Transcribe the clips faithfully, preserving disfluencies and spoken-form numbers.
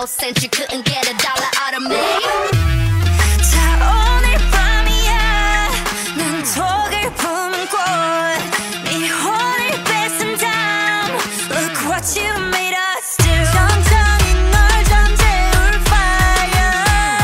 no sense. You couldn't get a dollar out of me. 자 오늘 밤이야 난 독을 품은 꽃 네 혼을 뺏은 다음 Look what you made us do. 천천히 널 잠재울 fire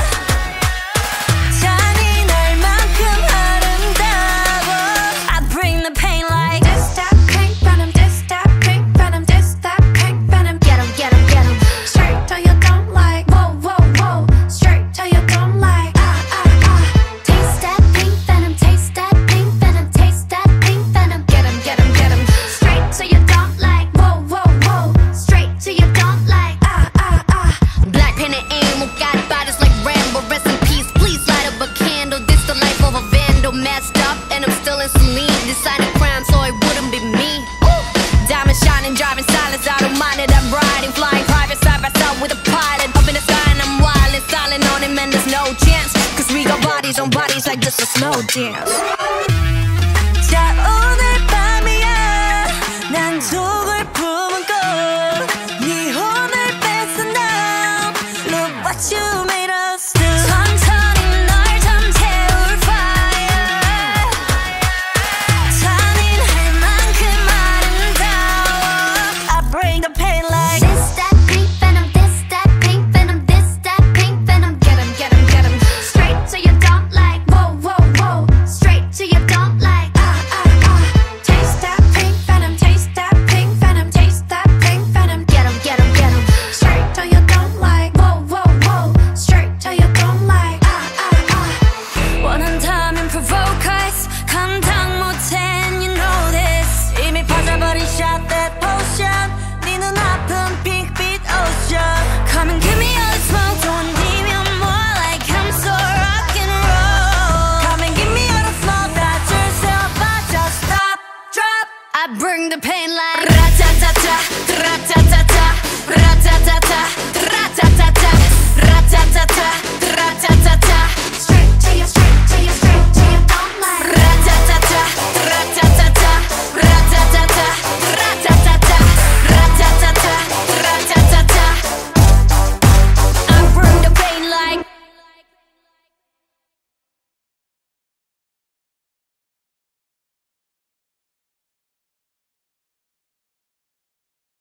잔인할 만큼 아름다워 I bring the pain like This that pink venom, this that pink venom, this that pink venom. Get 'em, get 'em, get 'em. Straight till you don't like. Whoa, whoa, whoa. Straight till you don't like. Ah, ah, ah. Taste that pink venom, taste that pink venom, taste that pink venom. Get 'em, get 'em, get 'em. Straight till you don't like. Whoa, whoa, whoa. Straight till you don't like. Ah, ah, ah. Blackpink and emo got bodies like Rambo. Rest in peace. Please light up a candle. This the life of a vandal. Messed up and I'm still in saline. Decided crime so it wouldn't be me. Ooh. Diamond shining, driving silence. I don't mind it. I'm riding, flying private side by side with a pilot. Up in the sky and I'm wildin', styling on him and there's no chance. Cause we got bodies on bodies like just a slow dance.